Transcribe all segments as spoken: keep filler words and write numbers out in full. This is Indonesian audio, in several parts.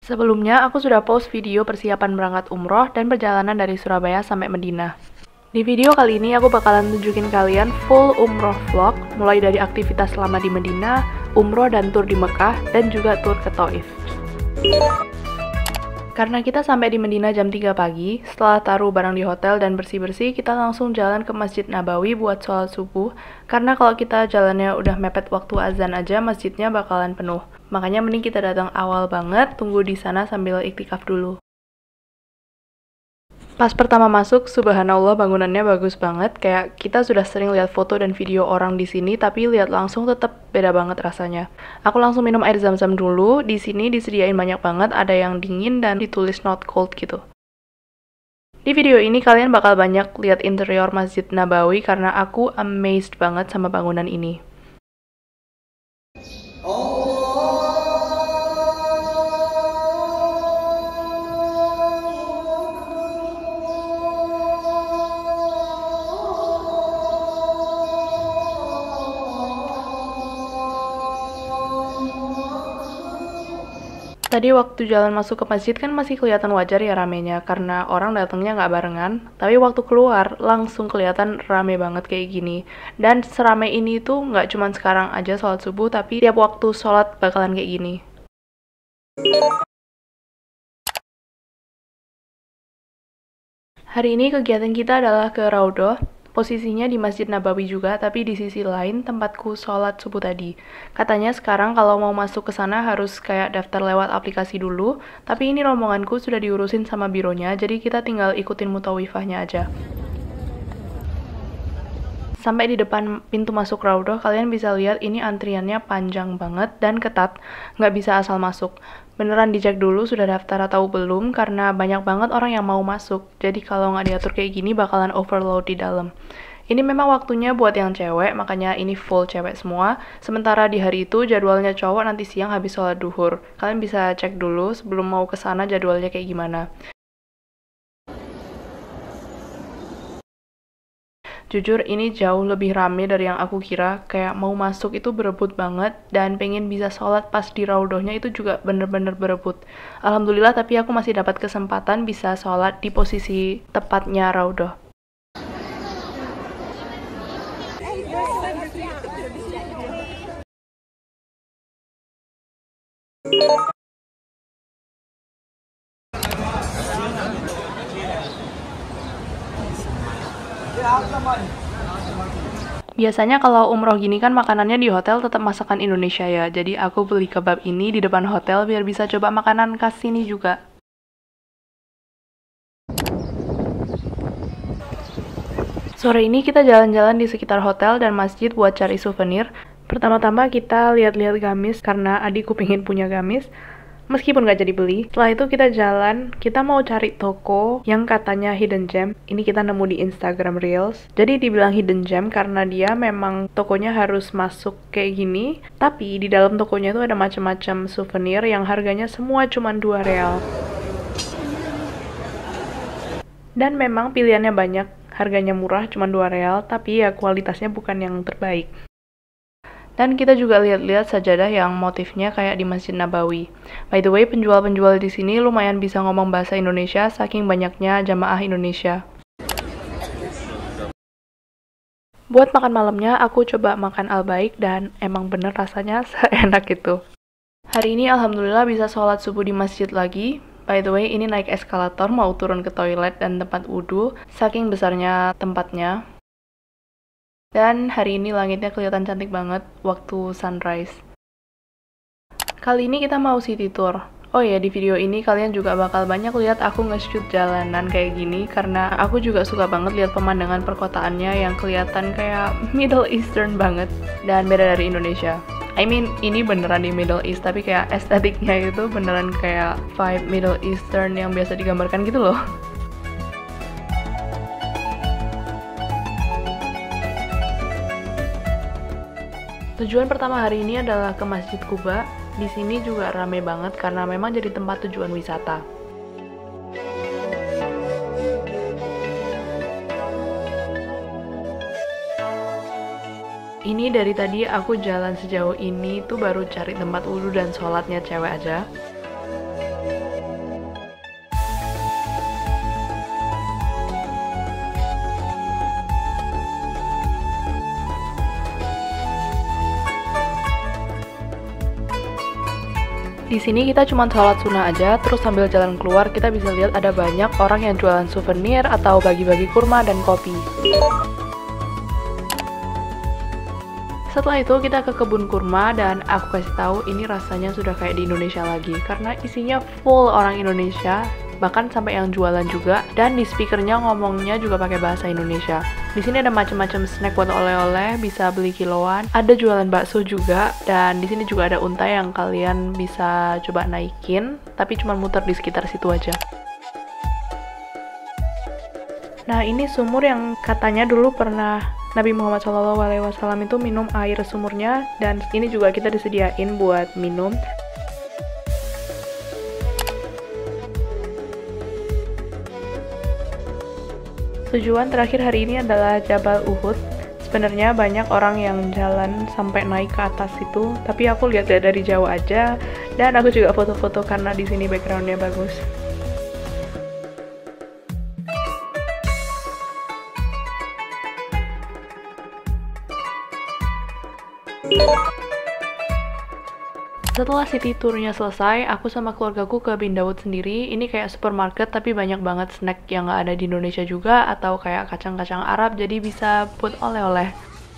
Sebelumnya, aku sudah post video persiapan berangkat umroh dan perjalanan dari Surabaya sampai Madinah. Di video kali ini, aku bakalan tunjukin kalian full umroh vlog, mulai dari aktivitas selama di Madinah, umroh dan tur di Mekah, dan juga tur ke Taif. Karena kita sampai di Madinah jam tiga pagi, setelah taruh barang di hotel dan bersih-bersih, kita langsung jalan ke Masjid Nabawi buat sholat subuh. Karena kalau kita jalannya udah mepet waktu azan aja, masjidnya bakalan penuh. Makanya mending kita datang awal banget, tunggu di sana sambil iktikaf dulu. Pas pertama masuk, subhanallah bangunannya bagus banget. Kayak kita sudah sering lihat foto dan video orang di sini, tapi lihat langsung tetap beda banget rasanya. Aku langsung minum air zam-zam dulu. Di sini disediain banyak banget, ada yang dingin dan ditulis not cold gitu. Di video ini kalian bakal banyak lihat interior Masjid Nabawi karena aku amazed banget sama bangunan ini. Tadi waktu jalan masuk ke masjid kan masih kelihatan wajar ya ramenya, karena orang datangnya nggak barengan. Tapi waktu keluar, langsung kelihatan rame banget kayak gini. Dan serame ini tuh nggak cuma sekarang aja sholat subuh, tapi tiap waktu sholat bakalan kayak gini. Hari ini kegiatan kita adalah ke Raudhoh. Posisinya di Masjid Nabawi juga, tapi di sisi lain tempatku sholat subuh tadi. Katanya sekarang kalau mau masuk ke sana harus kayak daftar lewat aplikasi dulu, tapi ini rombonganku sudah diurusin sama bironya, jadi kita tinggal ikutin mutawifahnya aja. Sampai di depan pintu masuk Raudhoh, kalian bisa lihat ini antriannya panjang banget dan ketat, nggak bisa asal masuk. Beneran dicek dulu sudah daftar atau belum, karena banyak banget orang yang mau masuk. Jadi kalau nggak diatur kayak gini bakalan overload di dalam. Ini memang waktunya buat yang cewek, makanya ini full cewek semua. Sementara di hari itu jadwalnya cowok nanti siang habis sholat duhur. Kalian bisa cek dulu sebelum mau ke sana jadwalnya kayak gimana. Jujur ini jauh lebih rame dari yang aku kira, kayak mau masuk itu berebut banget, dan pengen bisa sholat pas di Raudhohnya itu juga bener-bener berebut. Alhamdulillah tapi aku masih dapat kesempatan bisa sholat di posisi tepatnya Raudhoh. Biasanya kalau umroh gini kan makanannya di hotel tetap masakan Indonesia ya. Jadi aku beli kebab ini di depan hotel biar bisa coba makanan khas sini juga. Sore ini kita jalan-jalan di sekitar hotel dan masjid buat cari souvenir. Pertama-tama kita lihat-lihat gamis karena adikku pengen punya gamis. Meskipun nggak jadi beli. Setelah itu kita jalan, kita mau cari toko yang katanya hidden gem. Ini kita nemu di Instagram Reels. Jadi dibilang hidden gem karena dia memang tokonya harus masuk kayak gini. Tapi di dalam tokonya itu ada macam-macam souvenir yang harganya semua cuma dua real. Dan memang pilihannya banyak. Harganya murah cuma dua real, tapi ya kualitasnya bukan yang terbaik. Dan kita juga lihat-lihat sajadah yang motifnya kayak di Masjid Nabawi. By the way, penjual-penjual di sini lumayan bisa ngomong bahasa Indonesia saking banyaknya jamaah Indonesia. Buat makan malamnya, aku coba makan Al-Baik dan emang bener rasanya seenak itu. Hari ini alhamdulillah bisa sholat subuh di masjid lagi. By the way, ini naik eskalator mau turun ke toilet dan tempat wudhu, saking besarnya tempatnya. Dan hari ini langitnya kelihatan cantik banget waktu sunrise. Kali ini kita mau city tour. Oh ya, di video ini kalian juga bakal banyak lihat aku nge-shoot jalanan kayak gini karena aku juga suka banget lihat pemandangan perkotaannya yang kelihatan kayak Middle Eastern banget dan beda dari Indonesia. I mean, ini beneran di Middle East, tapi kayak estetiknya itu beneran kayak vibe Middle Eastern yang biasa digambarkan gitu loh. Tujuan pertama hari ini adalah ke Masjid Quba. Di sini juga rame banget karena memang jadi tempat tujuan wisata. Ini dari tadi aku jalan sejauh ini tuh baru cari tempat wudhu dan sholatnya cewek aja. Di sini kita cuma sholat sunnah aja, terus sambil jalan keluar kita bisa lihat ada banyak orang yang jualan souvenir atau bagi-bagi kurma dan kopi. Setelah itu kita ke kebun kurma dan aku kasih tahu ini rasanya sudah kayak di Indonesia lagi karena isinya full orang Indonesia, bahkan sampai yang jualan juga, dan di speakernya ngomongnya juga pakai bahasa Indonesia. Di sini ada macam-macam snack buat oleh-oleh, bisa beli kiloan, ada jualan bakso juga, dan di sini juga ada unta yang kalian bisa coba naikin, tapi cuma muter di sekitar situ aja. Nah, ini sumur yang katanya dulu pernah Nabi Muhammad shallallahu alaihi wasallam itu minum air sumurnya, dan ini juga kita disediain buat minum. Tujuan terakhir hari ini adalah Jabal Uhud. Sebenarnya banyak orang yang jalan sampai naik ke atas itu, tapi aku lihat dari jauh aja, dan aku juga foto-foto karena di sini backgroundnya bagus. Setelah city tournya selesai, aku sama keluargaku ke Bin Daud sendiri. Ini kayak supermarket tapi banyak banget snack yang nggak ada di Indonesia juga, atau kayak kacang-kacang Arab, jadi bisa buat oleh-oleh.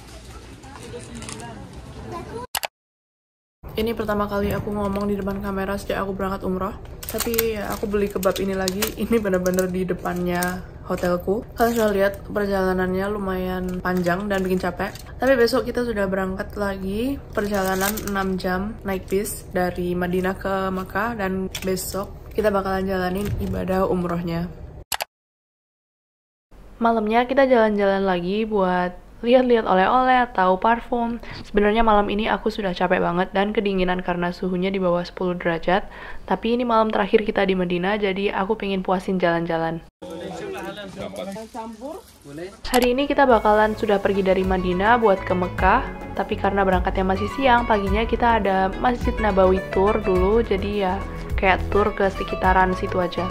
Ini pertama kali aku ngomong di depan kamera sejak aku berangkat umroh. Tapi ya, aku beli kebab ini lagi. Ini bener-bener di depannya hotelku. Kalian sudah lihat perjalanannya lumayan panjang dan bikin capek. Tapi besok kita sudah berangkat lagi. Perjalanan enam jam naik bis dari Madinah ke Makkah. Dan besok kita bakalan jalanin ibadah umrohnya. Malamnya kita jalan-jalan lagi buat lihat-lihat oleh-oleh atau parfum. Sebenarnya malam ini aku sudah capek banget dan kedinginan karena suhunya di bawah sepuluh derajat. Tapi ini malam terakhir kita di Madinah, jadi aku pengen puasin jalan-jalan. Hari ini kita bakalan sudah pergi dari Madinah buat ke Mekah. Tapi karena berangkatnya masih siang, paginya kita ada Masjid Nabawi tour dulu. Jadi ya kayak tour ke sekitaran situ aja.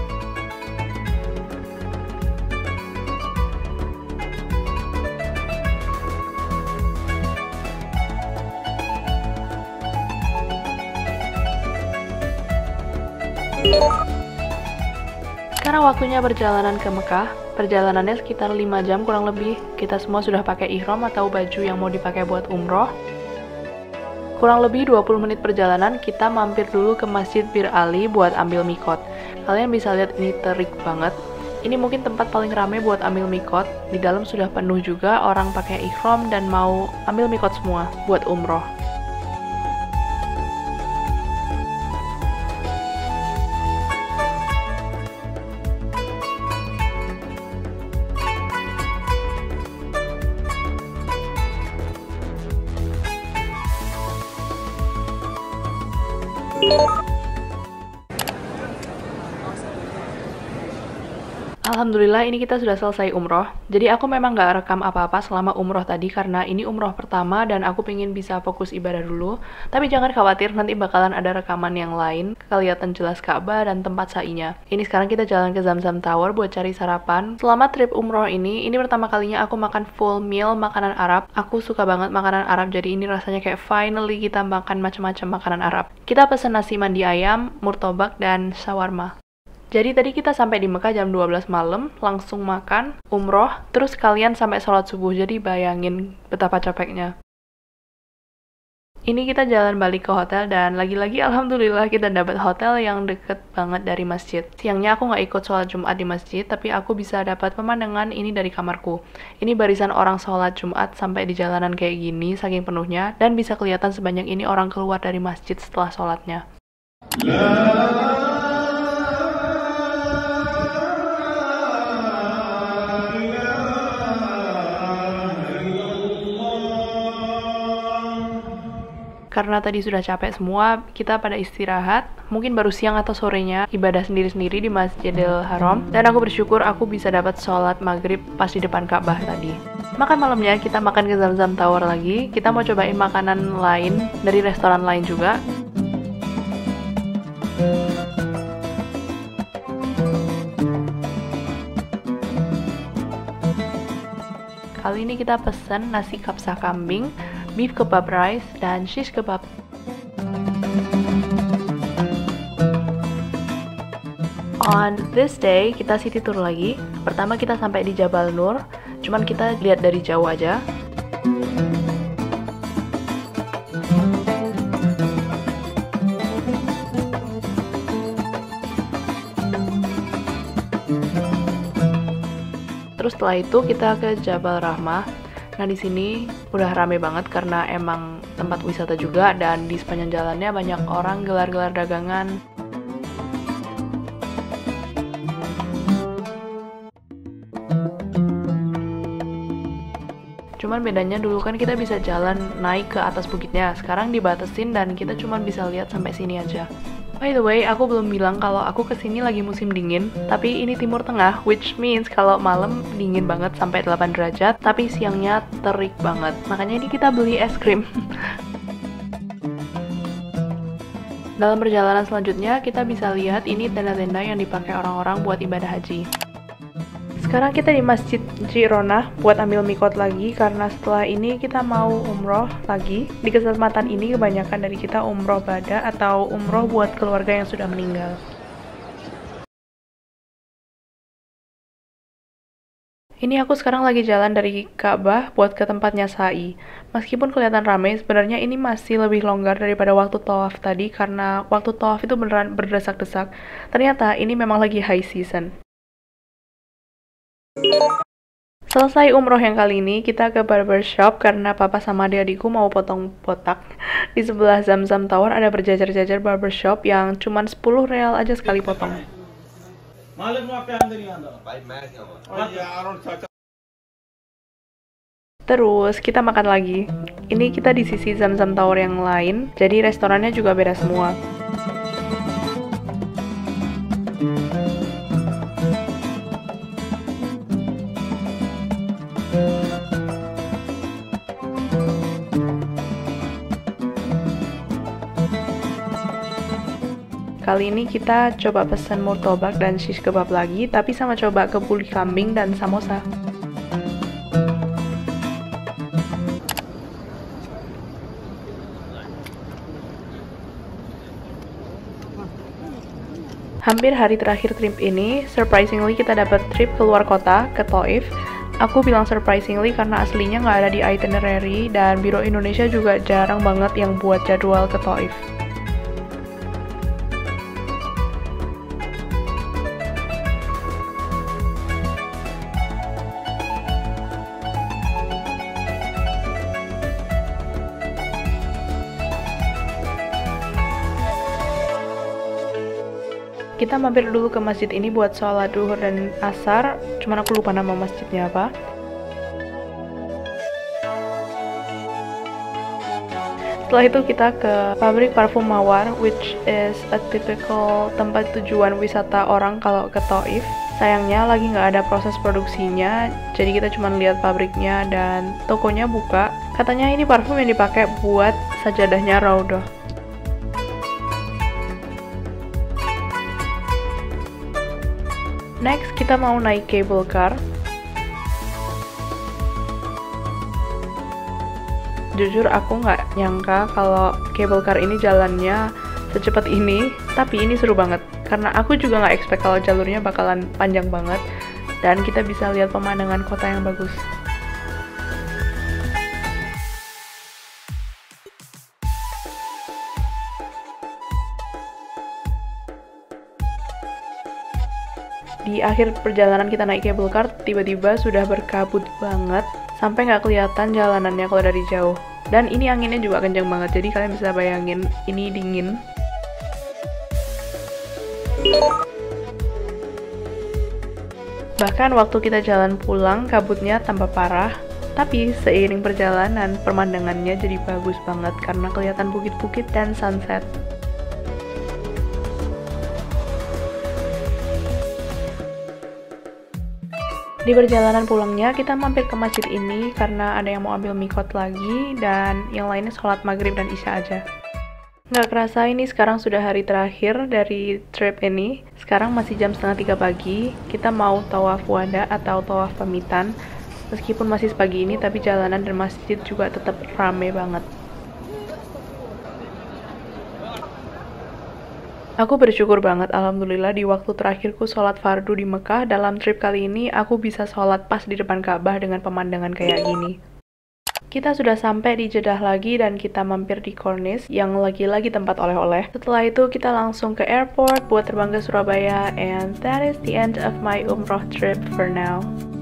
Sekarang waktunya perjalanan ke Mekah. Perjalanannya sekitar lima jam kurang lebih. Kita semua sudah pakai ihram atau baju yang mau dipakai buat umroh. Kurang lebih dua puluh menit perjalanan, kita mampir dulu ke Masjid Bir Ali buat ambil mikot. Kalian bisa lihat ini terik banget. Ini mungkin tempat paling ramai buat ambil mikot. Di dalam sudah penuh juga orang pakai ihram dan mau ambil mikot semua buat umroh. Alhamdulillah ini kita sudah selesai umroh. Jadi aku memang nggak rekam apa-apa selama umroh tadi karena ini umroh pertama dan aku pengen bisa fokus ibadah dulu. Tapi jangan khawatir, nanti bakalan ada rekaman yang lain, kelihatan jelas Ka'bah dan tempat sa'inya. Ini sekarang kita jalan ke Zamzam Tower buat cari sarapan. Selama trip umroh ini, ini pertama kalinya aku makan full meal makanan Arab. Aku suka banget makanan Arab, jadi ini rasanya kayak finally kita makan macam-macam makanan Arab. Kita pesen nasi mandi ayam, murtobak, dan shawarma. Jadi tadi kita sampai di Mekah jam dua belas malam, langsung makan, umroh, terus kalian sampai sholat subuh, jadi bayangin betapa capeknya. Ini kita jalan balik ke hotel dan lagi-lagi alhamdulillah kita dapat hotel yang deket banget dari masjid. Siangnya aku nggak ikut sholat Jumat di masjid, tapi aku bisa dapat pemandangan ini dari kamarku. Ini barisan orang sholat Jumat sampai di jalanan kayak gini, saking penuhnya, dan bisa kelihatan sebanyak ini orang keluar dari masjid setelah sholatnya. Karena tadi sudah capek semua, kita pada istirahat. Mungkin baru siang atau sorenya ibadah sendiri-sendiri di Masjidil Haram. Dan aku bersyukur aku bisa dapat sholat maghrib pas di depan Ka'bah tadi. Makan malamnya kita makan ke Zamzam Tower lagi. Kita mau cobain makanan lain dari restoran lain juga. Kali ini kita pesen nasi kapsa kambing, beef kebab rice, dan shish kebab. On this day, kita city tour lagi. Pertama kita sampai di Jabal Nur, cuman kita lihat dari jauh aja. Terus setelah itu kita ke Jabal Rahmah. Nah di sini udah rame banget karena emang tempat wisata juga dan di sepanjang jalannya banyak orang gelar-gelar dagangan. Cuman bedanya dulu kan kita bisa jalan naik ke atas bukitnya, sekarang dibatasin dan kita cuman bisa lihat sampai sini aja. By the way, aku belum bilang kalau aku kesini lagi musim dingin, tapi ini Timur Tengah, which means kalau malam dingin banget sampai delapan derajat, tapi siangnya terik banget. Makanya ini kita beli es krim. Dalam perjalanan selanjutnya, kita bisa lihat ini tenda-tenda yang dipakai orang-orang buat ibadah haji. Sekarang kita di Masjid Jironah buat ambil mikot lagi karena setelah ini kita mau umroh lagi. Di kesempatan ini kebanyakan dari kita umroh bada atau umroh buat keluarga yang sudah meninggal. Ini aku sekarang lagi jalan dari Ka'bah buat ke tempatnya sa'i. Meskipun kelihatan ramai, sebenarnya ini masih lebih longgar daripada waktu tawaf tadi karena waktu tawaf itu beneran berdesak-desak. Ternyata ini memang lagi high season. Selesai umroh yang kali ini, kita ke barbershop karena papa sama adik-adikku mau potong botak. Di sebelah Zamzam Tower ada berjajar-jajar barbershop yang cuma sepuluh real aja sekali potong. Terus kita makan lagi. Ini kita di sisi Zamzam Tower yang lain, jadi restorannya juga beda semua. Kali ini kita coba pesen murtabak dan shish kebab lagi, tapi sama coba kebuli kambing dan samosa. Hampir hari terakhir trip ini, surprisingly kita dapat trip keluar kota ke Taif. Aku bilang surprisingly karena aslinya nggak ada di itinerary dan Biro Indonesia juga jarang banget yang buat jadwal ke Taif. Kita mampir dulu ke masjid ini buat sholat duhur dan asar, cuman aku lupa nama masjidnya apa. Setelah itu kita ke pabrik parfum Mawar, which is a typical tempat tujuan wisata orang kalau ke Taif. Sayangnya lagi nggak ada proses produksinya, jadi kita cuma lihat pabriknya dan tokonya buka. Katanya ini parfum yang dipakai buat sajadahnya Raudhah. Next, kita mau naik cable car. Jujur aku nggak nyangka kalau cable car ini jalannya secepat ini, tapi ini seru banget. Karena aku juga nggak expect kalau jalurnya bakalan panjang banget, dan kita bisa lihat pemandangan kota yang bagus. Di akhir perjalanan kita naik cable car, tiba-tiba sudah berkabut banget, sampai nggak kelihatan jalanannya kalau dari jauh. Dan ini anginnya juga kenceng banget, jadi kalian bisa bayangin ini dingin. Bahkan waktu kita jalan pulang, kabutnya tambah parah. Tapi seiring perjalanan, pemandangannya jadi bagus banget karena kelihatan bukit-bukit dan sunset. Di perjalanan pulangnya, kita mampir ke masjid ini karena ada yang mau ambil mikot lagi dan yang lainnya sholat maghrib dan isya aja. Nggak kerasa ini sekarang sudah hari terakhir dari trip ini. Sekarang masih jam setengah tiga pagi, kita mau tawaf wada atau tawaf pamitan. Meskipun masih pagi ini, tapi jalanan dan masjid juga tetap rame banget. Aku bersyukur banget, alhamdulillah di waktu terakhirku sholat fardu di Mekah, dalam trip kali ini aku bisa sholat pas di depan Ka'bah dengan pemandangan kayak gini. Kita sudah sampai di Jeddah lagi dan kita mampir di Corniche yang lagi-lagi tempat oleh-oleh. Setelah itu kita langsung ke airport buat terbang ke Surabaya, and that is the end of my umroh trip for now.